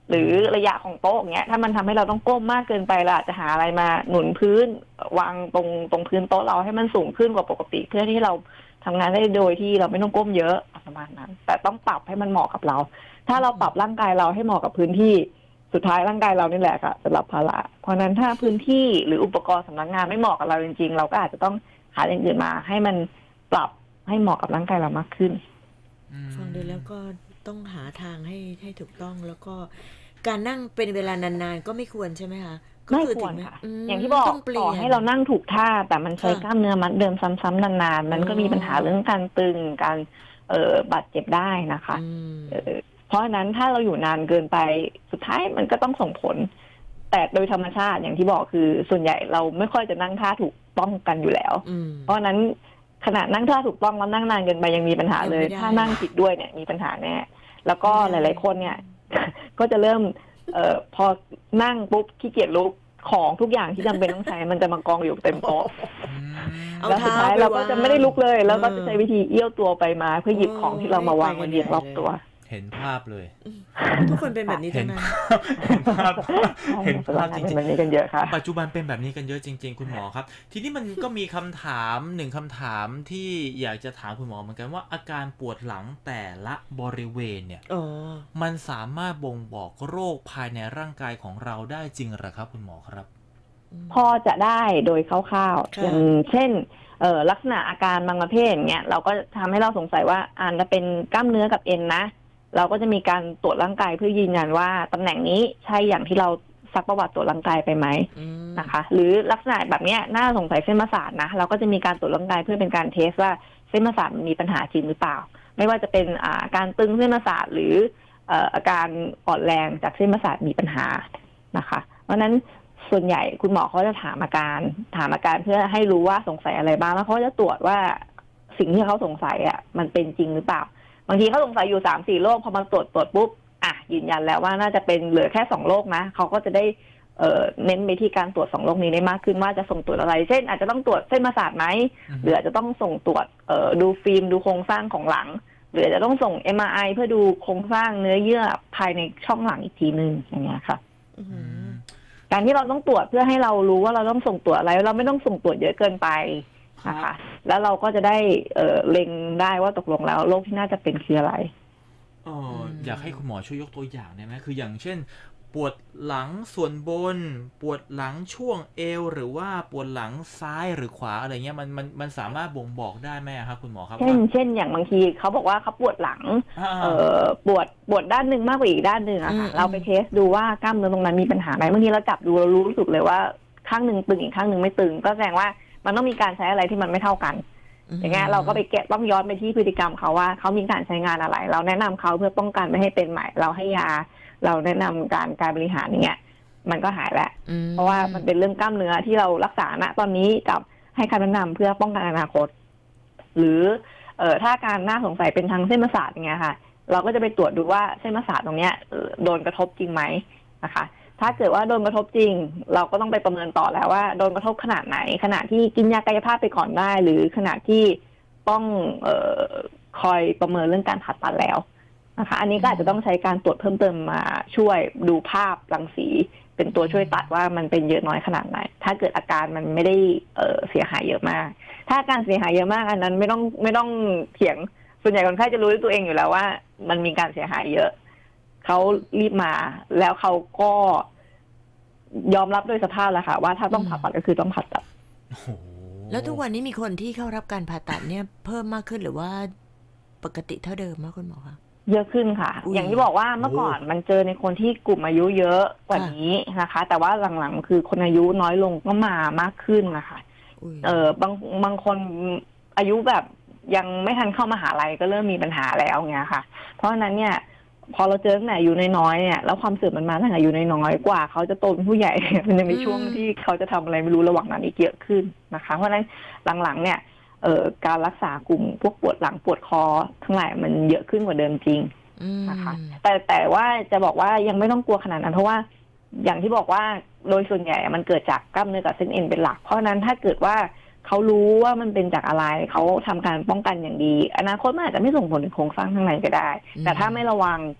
หรือระยะของโต๊ะเงี้ยถ้ามันทำให้เราต้องก้มมากเกินไปเราอาจจะหาอะไรมาหนุนพื้นวางตรงตรงพื้นโต๊ะเราให้มันสูงขึ้นกว่าปกติเพื่อที่เราทำงานได้โดยที่เราไม่ต้องก้มเยอะประมาณนั้นแต่ต้องปรับให้มันเหมาะกับเราถ้าเราปรับร่างกายเราให้เหมาะกับพื้นที่สุดท้ายร่างกายเรานี่แหละค่ะจะรับภาระเพราะนั้นถ้าพื้นที่หรืออุปกรณ์สำนักงานไม่เหมาะกับเราจริงๆเราก็อาจจะต้องหาอย่างอื่นมาให้มันปรับให้เหมาะกับร่างกายเรามากขึ้นฟังดูแล้วก็ต้องหาทางให้ให้ถูกต้องแล้วก็การนั่งเป็นเวลานานๆก็ไม่ควรใช่ไหมคะไม่ควรค่ะอย่างที่บอกต่อให้เรานั่งถูกท่าแต่มันใช้กล้ามเนื้อมัดเดิมซ้ำๆนานๆมันก็มีปัญหาเรื่องการตึงการเอ่อบาดเจ็บได้นะคะเพราะฉะนั้นถ้าเราอยู่นานเกินไปสุดท้ายมันก็ต้องส่งผลแต่โดยธรรมชาติอย่างที่บอกคือส่วนใหญ่เราไม่ค่อยจะนั่งท่าถูกต้องกันอยู่แล้วเพราะฉะนั้นขณะนั่งท่าถูกต้องแล้วนั่งนานเกินไปยังมีปัญหาเลยถ้านั่งผิดด้วยเนี่ยมีปัญหาแน่แล้วก็หลายๆคนเนี่ยก็จะเริ่มเอ่อพอนั่งปุ๊บขี้เกียจลุกของทุกอย่างที่จำเป็นต้องใช้มันจะมากองอยู่เต็มโต๊ะแล้วสุดท้ายเราก็จะไม่ได้ลุกเลยแล้วก็จะใช้วิธีเอี้ยวตัวไปมาเพื่อหยิบของที่เรามาวางมาเรียงรอบตัวเห็นภาพเลยทุกคนเป็นแบบนี้ทั้งนั้นเห็นภาพเห็นภาพจริงๆแบบนี้กันเยอะค่ะปัจจุบันเป็นแบบนี้กันเยอะจริงๆคุณหมอครับทีนี้มันก็มีคำถามหนึ่งคำถามที่อยากจะถามคุณหมอเหมือนกันว่าอาการปวดหลังแต่ละบริเวณเนี่ยมันสามารถบ่งบอกโรคภายในร่างกายของเราได้จริงหรือครับคุณหมอครับพอจะได้โดยคร่าวๆอย่างเช่นเอ่อลักษณะอาการบางประเภทอย่างเงี้ยเราก็ทำให้เราสงสัยว่าอ่าจะเป็นกล้ามเนื้อกับเอ็นนะเราก็จะมีการตรวจร่างกายเพื่อยืนยันว่าตำแหน่งนี้ใช่อย่างที่เราซักประวัติตรวจร่างกายไปไหมนะคะหรือลักษณะแบบนี้น่าสงสัยเส้นประสาทนะเราก็จะมีการตรวจร่างกายเพื่อเป็นการเทสว่าเส้นประสาทมีปัญหาจริงหรือเปล่าไม่ว่าจะเป็นอาการตึงเส้นประสาทหรืออาการอ่อนแรงจากเส้นประสาทมีปัญหานะคะเพราะฉะนั้นส่วนใหญ่คุณหมอเขาจะถามอาการถามอาการเพื่อให้รู้ว่าสงสัยอะไรบ้างแล้วเขาจะตรวจว่าสิ่งที่เขาสงสัยอ่ะมันเป็นจริงหรือเปล่าบางทีเขาสงสัยอยู่สามสี่โรคพอมาตรวจตรวจปุ๊บอ่ะยืนยันแล้วว่าน่าจะเป็นเหลือแค่สองโรคนะเขาก็จะได้เอ่อเน้นไปที่การตรวจสองโรคนี้ได้มากขึ้นว่าจะส่งตรวจอะไรเช่นอาจจะต้องตรวจเส้นประสาทไหมหรืออาจจะต้องส่งตรวจเอ่อดูฟิล์มดูโครงสร้างของหลังหรืออาจจะต้องส่ง เอ็ม อาร์ ไอ เพื่อดูโครงสร้างเนื้อเยื่อภายในช่องหลังอีกทีนึงอย่างเงี้ยค่ะการที่เราต้องตรวจเพื่อให้เรารู้ว่าเราต้องส่งตรวจอะไรเราไม่ต้องส่งตรวจเยอะเกินไปนะคะแล้วเราก็จะได้เอ่อเล็งได้ว่าตกลงแล้วโรคที่น่าจะเป็นคืออะไรอ๋ออยากให้คุณหมอช่วยยกตัวอย่างได้ไหมคืออย่างเช่นปวดหลังส่วนบนปวดหลังช่วงเอวหรือว่าปวดหลังซ้ายหรือขวาอะไรเงี้ยมันมันมันสามารถบ่งบอกได้ไหมครับคุณหมอครับเช่นเช่นอย่างบางทีเขาบอกว่าเขาปวดหลังเอ่อปวดปวดด้านหนึ่งมากกว่าอีกด้านหนึ่งอะค่ะเราไปเทสดูว่ากล้ามเนื้อตรงนั้นมีปัญหาไหมบางทีเราจับดูเรารู้สึกเลยว่าข้างหนึ่งตึงอีกข้างหนึ่งไม่ตึงก็แสดงว่ามันต้องมีการใช้อะไรที่มันไม่เท่ากันอย่างเงี้ยเราก็ไปแกะต้องย้อนไปที่พฤติกรรมเขาว่าเขามีการใช้งานอะไรเราแนะนำเขาเพื่อป้องกันไม่ให้เป็นใหม่เราให้ยาเราแนะนำการการบริหารอย่างเงี้ยมันก็หายแล้วเพราะว่ามันเป็นเรื่องกล้ามเนื้อที่เรารักษาณตอนนี้กับให้คำแนะนำเพื่อป้องกันอนาคตหรือเอ่อถ้าการน่าสงสัยเป็นทางเส้นประสาทอย่างเงี้ยค่ะเราก็จะไปตรวจดูว่าเส้นประสาทตรงเนี้ยโดนกระทบจริงไหมนะคะถ้าเกิดว่าโดนกระทบจริงเราก็ต้องไปประเมินต่อแล้วว่าโดนกระทบขนาดไหนขนาดที่กินยากายภาพไปก่อนได้หรือขนาดที่ต้องเอ่อคอยประเมินเรื่องการผ่าตัดแล้วนะคะอันนี้ก็อาจจะต้องใช้การตรวจเพิ่มเติมมาช่วยดูภาพรังสีเป็นตัวช่วยตัดว่ามันเป็นเยอะน้อยขนาดไหนถ้าเกิดอาการมันไม่ได้เอ่อเสียหายเยอะมากถ้าอาการเสียหายเยอะมากอันนั้นไม่ต้องไม่ต้องเถียงส่วนใหญ่คนไข้จะรู้ด้วยตัวเองอยู่แล้วว่ามันมีการเสียหายเยอะเขารีบมาแล้วเขาก็ยอมรับโดยสภาพแล้วค่ะว่าถ้าต้องผ่าตัดก็คือต้องผ่าตัดแล้วทุกวันนี้มีคนที่เข้ารับการผ่าตัดเนี่ยเพิ่มมากขึ้นหรือว่าปกติเท่าเดิมไหมคุณหมอคะเยอะขึ้นค่ะอย่างที่บอกว่าเมื่อก่อนมันเจอในคนที่กลุ่มอายุเยอะกว่านี้นะคะแต่ว่าหลังๆคือคนอายุน้อยลงก็มามากขึ้นนะคะเออบางบางคนอายุแบบยังไม่ทันเข้ามหาลัยก็เริ่มมีปัญหาแล้วเงี้ยค่ะเพราะฉะนั้นเนี่ยพอเราเจอตั้งแต่อายุน้อยๆเนี่ยแล้วความเสื่อมมันมาตั้งแต่อายุน้อยๆกว่าเขาจะโตเป็นผู้ใหญ่มันจะมีช่วงที่เขาจะทำอะไรไม่รู้ระหว่างนั้นอีกเยอะขึ้นนะคะเพราะฉะนั้นหลังๆเนี่ยเอ่อการรักษากลุ่มพวกปวดหลังปวดคอทั้งหลายมันเยอะขึ้นกว่าเดิมจริงนะคะแต่แต่ว่าจะบอกว่ายังไม่ต้องกลัวขนาดนั้นเพราะว่าอย่างที่บอกว่าโดยส่วนใหญ่มันเกิดจากกล้ามเนื้อกับเส้นเอ็นเป็นหลักเพราะนั้นถ้าเกิดว่าเขารู้ว่ามันเป็นจากอะไรเขาทำการป้องกันอย่างดีอนาคตมันอาจจะไม่ส่งผลถึงโครงสร้างข้างในก็ได้แต่ถ้าไม่ระวัง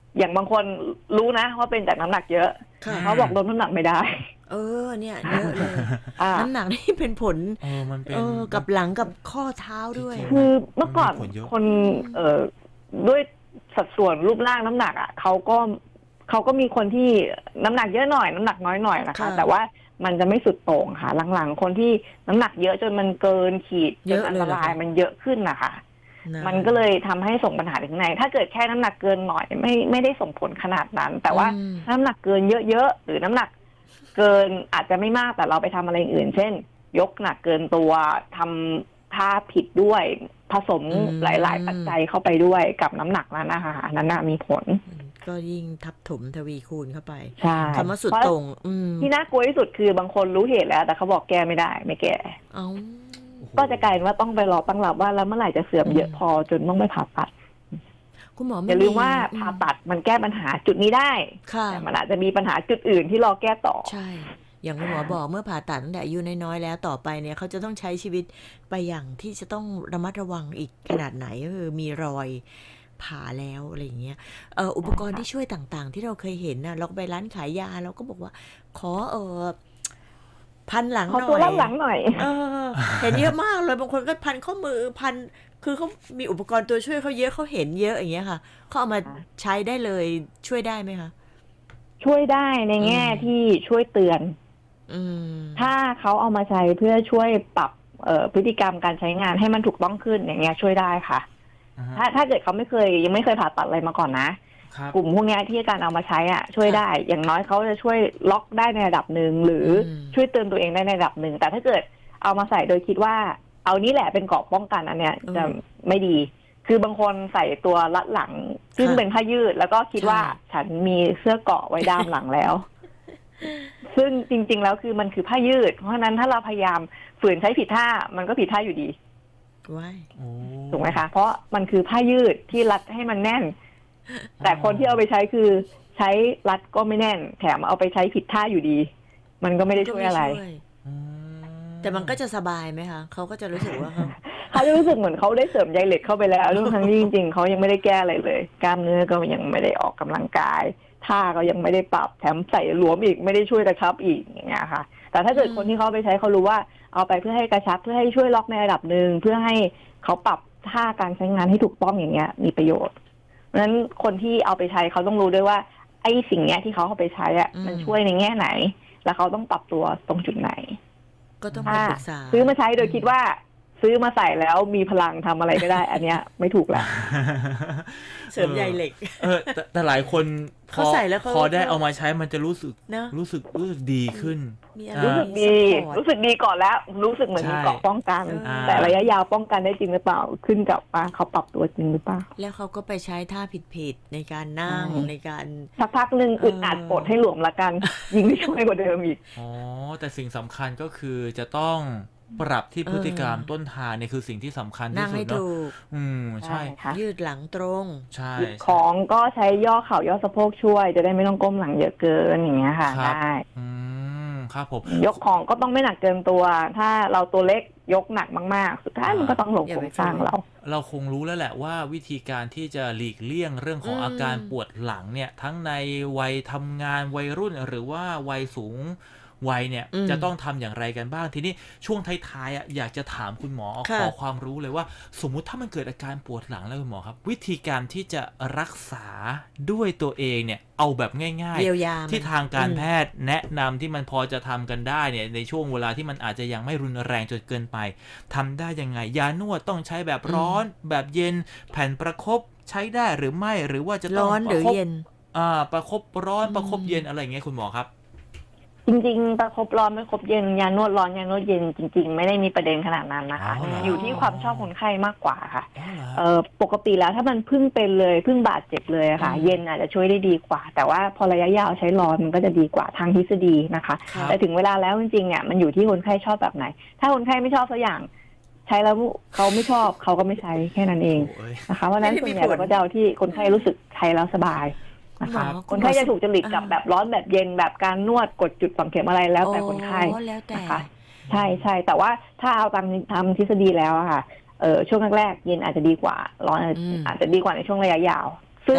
อย่างบางคนรู้นะว่าเป็นจากน้ำหนักเยอะเขาบอกลดน้ำหนักไม่ได้เออเนี่ยเยอะเลยน้ำหนักนี่เป็นผลเออมันเป็นกับหลังกับข้อเท้าด้วยคือเมื่อก่อนคนเอ่อด้วยสัดส่วนรูปร่างน้ำหนักอ่ะเขาก็เขาก็มีคนที่น้ำหนักเยอะหน่อยน้ำหนักน้อยหน่อยนะคะแต่ว่ามันจะไม่สุดโต่งค่ะหลังๆคนที่น้ำหนักเยอะจนมันเกินขีดจนอันตรายมันเยอะขึ้นนะคะมันก็เลยทำให้ส่งปัญหาถึงในถ้าเกิดแค่น้ำหนักเกินหน่อยไม่ไม่ได้ส่งผลขนาดนั้น แต่ว่าน้ำหนักเกินเยอะๆหรือน้ำหนักเกินอาจจะไม่มากแต่เราไปทำอะไรอื่นเช่นยกหนักเกินตัวทำท่าผิดด้วยผสมหลายๆปัจจัยเข้าไปด้วยกับน้ำหนักนั้นนะคะนั้นน่ะมีผลก็ยิ่งทับถมทวีคูณเข้าไปใช่คำว่าสุดตรงที่น่ากลัวที่สุดคือบางคนรู้เหตุแล้วแต่เขาบอกแก้ไม่ได้ไม่แก้ก็จะกลายว่าต้องไปรอตั้งรับว่าแล้วเมื่อไหร่จะเสื่อมเยอะพอจนต้องไปผ่าตัดคุณหมออย่าลืมว่าผ่าตัดมันแก้ปัญหาจุดนี้ได้แต่มันอาจจะมีปัญหาจุดอื่นที่รอแก้ต่อใช่อย่างคุณหมอบอกเมื่อผ่าตัดตั้งแต่อายุน้อยๆแล้วต่อไปเนี่ยเขาจะต้องใช้ชีวิตไปอย่างที่จะต้องระมัดระวังอีกขนาดไหนก็คือมีรอยผ่าแล้วอะไรอย่างเงี้ยเอ่ออุปกรณ์ที่ช่วยต่างๆที่เราเคยเห็นน่ะเราไปร้านขายยาเราก็บอกว่าขอเออพันหลังหน่อยขอตัวหลังหน่อยเออเห็นเยอะมากเลยบางคนก็พันข้อมือพันคือเขามีอุปกรณ์ตัวช่วยเขาเยอะเขาเห็นเยอะอย่างเงี้ยค่ะเขาเอามาใช้ได้เลยช่วยได้ไหมคะช่วยได้ในแง่ที่ช่วยเตือนถ้าเขาเอามาใช้เพื่อช่วยปรับพฤติกรรมการใช้งานให้มันถูกต้องขึ้นอย่างเงี้ยช่วยได้ค่ะถ้าถ้าเกิดเขาไม่เคยยังไม่เคยผ่าตัดอะไรมาก่อนนะกลุ่มพวกนี้ที่การเอามาใช้อ่ะช่วยได้อย่างน้อยเขาจะช่วยล็อกได้ในระดับหนึ่งหรือช่วยเตือนตัวเองได้ในระดับหนึ่งแต่ถ้าเกิดเอามาใส่โดยคิดว่าเอานี้แหละเป็นเกราะป้องกันอันเนี้ยจะไม่ดีคือบางคนใส่ตัวรัดหลังซึ่งเป็นผ้ายืดแล้วก็คิดว่าฉันมีเสื้อเกราะไว้ด้ามหลังแล้วซึ่งจริงๆแล้วคือมันคือผ้ายืดเพราะฉะนั้นถ้าเราพยายามฝืนใช้ผิดท่ามันก็ผิดท่าอยู่ดีถูกไหมคะเพราะมันคือผ้ายืดที่รัดให้มันแน่นแต่คนที่เอาไปใช้คือใช้รัดก็ไม่แน่นแถมเอาไปใช้ผิดท่าอยู่ดีมันก็ไม่ได้ช่วยอะไรแต่มันก็จะสบายไหมคะเขาก็จะรู้สึกว่าเขาเขาจะรู้สึกเหมือนเขาได้เสริมใยเหล็กเข้าไปแล้วทั้งที่จริงๆเขายังไม่ได้แก้อะไรเลยกล้ามเนื้อก็ยังไม่ได้ออกกำลังกายท่าก็ยังไม่ได้ปรับแถมใส่หลวมอีกไม่ได้ช่วยกระชับอีกอย่างเงี้ยค่ะแต่ถ้าเกิดคนที่เขาไปใช้เขารู้ว่าเอาไปเพื่อให้กระชับเพื่อให้ช่วยล็อกในระดับหนึ่งเพื่อให้เขาปรับท่าการใช้งานให้ถูกต้องอย่างเงี้ยมีประโยชน์เพราะฉะนั้นคนที่เอาไปใช้เขาต้องรู้ด้วยว่าไอ้สิ่งเนี้ยที่เขาเอาไปใช้อ่ะมันช่วยในแง่ไหนแล้วเขาต้องปรับตัวตรงจุดไหนก็ต้องไปศึกษาซื้อมาใช้โดยคิดว่าซื้อมาใส่แล้วมีพลังทำอะไรก็ได้อันเนี้ยไม่ถูกแล้วเสริมใยเหล็กเออแต่หลายคนเขาใส่แล้วพอได้เอามาใช้มันจะรู้สึกรู้สึกรู้สึกดีขึ้นรู้สึกดีรู้สึกดีก่อนแล้วรู้สึกเหมือนมีเกราะป้องกันแต่ระยะยาวป้องกันได้จริงหรือเปล่าขึ้นกับว่าเขาปรับตัวจริงหรือเปล่าแล้วเขาก็ไปใช้ท่าผิดๆในการนั่งในการสักพักหนึ่งอึดอัดปลดให้หลวมละกันยิ่งไม่ช่วยกว่าเดิมอีกอ๋อแต่สิ่งสำคัญก็คือจะต้องปรับที่พฤติกรรมต้นทางเนี่ยคือสิ่งที่สำคัญที่สุดเนาะอืมใช่ยืดหลังตรงใช่ของก็ใช้ย่อเข่าย่อสะโพกช่วยจะได้ไม่ต้องก้มหลังเยอะเกินอย่างเงี้ยค่ะได้อืมครับผมยกของก็ต้องไม่หนักเกินตัวถ้าเราตัวเล็กยกหนักมากๆสุดท้ายมันก็ต้องหลงโครงสร้างเราเราคงรู้แล้วแหละว่าวิธีการที่จะหลีกเลี่ยงเรื่องของอาการปวดหลังเนี่ยทั้งในวัยทำงานวัยรุ่นหรือว่าวัยสูงวัยเนี่ยจะต้องทำอย่างไรกันบ้างทีนี้ช่วงท้ายๆอ่ะอยากจะถามคุณหมอขอความรู้เลยว่าสมมุติถ้ามันเกิดอาการปวดหลังแล้วคุณหมอครับวิธีการที่จะรักษาด้วยตัวเองเนี่ยเอาแบบง่ายๆที่ทางการแพทย์แนะนำที่มันพอจะทำกันได้เนี่ยในช่วงเวลาที่มันอาจจะยังไม่รุนแรงจนเกินไปทำได้ยังไงยานวดต้องใช้แบบร้อนแบบเย็นแผ่นประคบใช้ได้หรือไม่หรือว่าจะต้องร้อนหรือเย็นอ่าประคบร้อนประคบเย็นอะไรอย่างเงี้ยคุณหมอครับจริงๆประคบร้อนประคบเย็นยานวดร้อนยานวดเย็นจริงๆไม่ได้มีประเด็นขนาดนั้นนะคะอยู่ที่ความชอบคนไข้มากกว่าค่ะเอ่อปกติแล้วถ้ามันเพิ่งเป็นเลยเพิ่งบาดเจ็บเลยค่ะเย็นอาจจะช่วยได้ดีกว่าแต่ว่าพอระยะยาวใช้ร้อนมันก็จะดีกว่าทางทฤษฎีนะคะแต่ถึงเวลาแล้วจริงๆเนี่ยมันอยู่ที่คนไข้ชอบแบบไหนถ้าคนไข้ไม่ชอบสักอย่างใช้แล้วเขาไม่ชอบเขาก็ไม่ใช้แค่นั้นเองนะคะเพราะนั้นส่วนใหญ่เราก็จะเอาที่คนไข้รู้สึกใช้แล้วสบายนะคะคนไข้จะถูกจริตกับแบบร้อนแบบเย็นแบบการนวดกดจุดฝังเข็มอะไรแล้วแต่คนไข้นะคะใช่ใช่แต่ว่าถ้าเอาตามทำทฤษฎีแล้วอะค่ะเออช่วงแรกๆเย็นอาจจะดีกว่าร้อนอาจจะดีกว่าในช่วงระยะยาวซึ่ง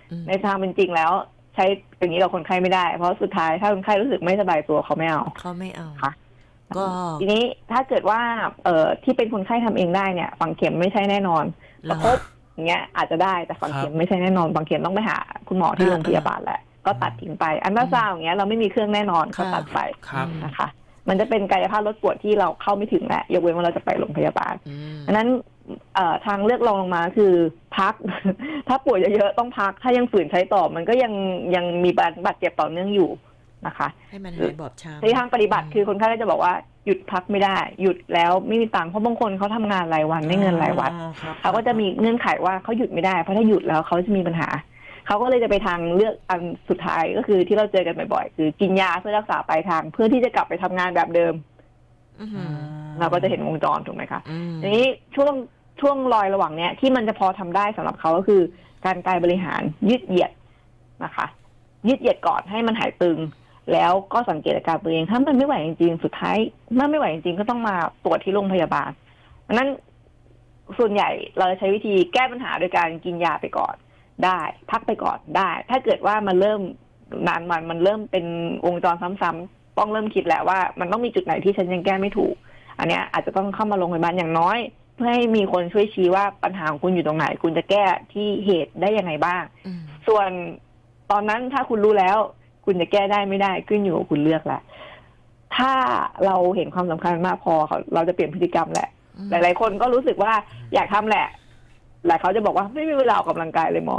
ในทางเป็นจริงแล้วใช้อย่างนี้กับคนไข้ไม่ได้เพราะสุดท้ายถ้าคนไข้รู้สึกไม่สบายตัวเขาไม่เอาเขาไม่เอาค่ะก็ทีนี้ถ้าเกิดว่าเอ่อที่เป็นคนไข้ทำเองได้เนี่ยฝังเข็มไม่ใช่แน่นอนประคบอย่างเงี้ยอาจจะได้แต่ฝังเข็มไม่ใช่แน่นอนฝังเข็มต้องไปหาคุณหมอที่โรงพยาบาลแหละก็ตัดทิ้งไปอันตราซาวด์อย่างเงี้ยเราไม่มีเครื่องแน่นอนก็ตัดไปนะคะมันจะเป็นกายภาพลดปวดที่เราเข้าไม่ถึงแหละยกเว้นว่าเราจะไปโรงพยาบาลอันนั้นทางเลือกรองลงมาคือพักถ้าปวดเยอะๆต้องพักถ้ายังฝืนใช้ต่อมันก็ยังยังมีบาดเจ็บต่อเนื่องอยู่นะคะให้มันหายบอบช้ำในทางปฏิบัติคือคนไข้ก็จะบอกว่าหยุดพักไม่ได้หยุดแล้วไม่มีตังค์เพราะบางคนเขาทำงานรายวันได้เงินรายวันเขาก็จะมีเงื่อนไขว่าเขาหยุดไม่ได้เพราะถ้าหยุดแล้วเขาจะมีปัญหาเขาก็เลยจะไปทางเลือกอันสุดท้ายก็คือที่เราเจอกันบ่อยๆคือกินยาเพื่อรักษาปลายทางเพื่อที่จะกลับไปทำงานแบบเดิมเราก็จะเห็นวงจรถูกไหมคะทีนี้ช่วงช่วงรอยระหว่างเนี้ยที่มันจะพอทำได้สำหรับเขาก็คือการกายบริหารยืดเหยียดนะคะยืดเหยียดก่อนให้มันหายตึงแล้วก็สังเกตอาการตัวเองถ้ามันไม่ไหวจริงๆสุดท้ายเมื่อไม่ไหวจริงๆก็ต้องมาตรวจที่โรงพยาบาลเพราะนั้นส่วนใหญ่เราจะใช้วิธีแก้ปัญหาโดยการกินยาไปก่อนได้พักไปก่อนได้ถ้าเกิดว่ามันเริ่มนานมันมันเริ่มเป็นวงจรซ้ำๆต้องเริ่มคิดแล้วว่ามันต้องมีจุดไหนที่ฉันยังแก้ไม่ถูกอันเนี้ยอาจจะต้องเข้ามาโรงพยาบาลอย่างน้อยเพื่อให้มีคนช่วยชี้ว่าปัญหาของคุณอยู่ตรงไหนคุณจะแก้ที่เหตุได้ยังไงบ้างส่วนตอนนั้นถ้าคุณรู้แล้วคุณจะแก้ได้ไม่ได้ขึ้นอยู่กับคุณเลือกแหละถ้าเราเห็นความสำคัญมากพอเราจะเปลี่ยนพฤติกรรมแหละหลายๆคนก็รู้สึกว่าอยากทำแหละหลายเขาจะบอกว่าไม่มีเวลาออกกำลังกายเลยหมอ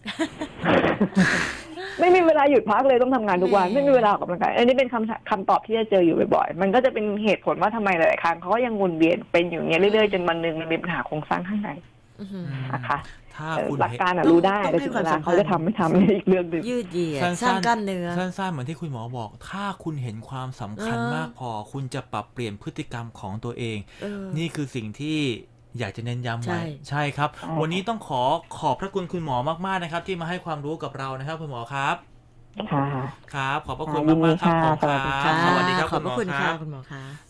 ไม่มีเวลาหยุดพักเลยต้องทำงานทุกวันไม่มีเวลาออกกำลังกายอันนี้เป็นคำคำตอบที่จะเจออยู่บ่อยๆมันก็จะเป็นเหตุผลว่าทำไมหลายๆครั้งเขาก็ยังวนเวียนเป็นอย่างนี้เรื่อยๆจนวันหนึ่งมันมีปัญหาโครงสร้างข้างในนะคะหลักการรู้ได้แต่ถึงเวลาเขาจะทำไม่ทำอีกเรื่องหนึ่งยืดเหยียดสร้างกล้ามเนื้อสั้นๆเหมือนที่คุณหมอบอกถ้าคุณเห็นความสำคัญมากพอคุณจะปรับเปลี่ยนพฤติกรรมของตัวเองนี่คือสิ่งที่อยากจะเน้นย้ำไว้ใช่ครับวันนี้ต้องขอขอบพระคุณคุณหมอมากๆนะครับที่มาให้ความรู้กับเรานะครับคุณหมอครับค่ะครับขอบพระคุณมากๆครับขอบคุณครับสวัสดีครับขอบพระคุณค่ะคุณหมอคะ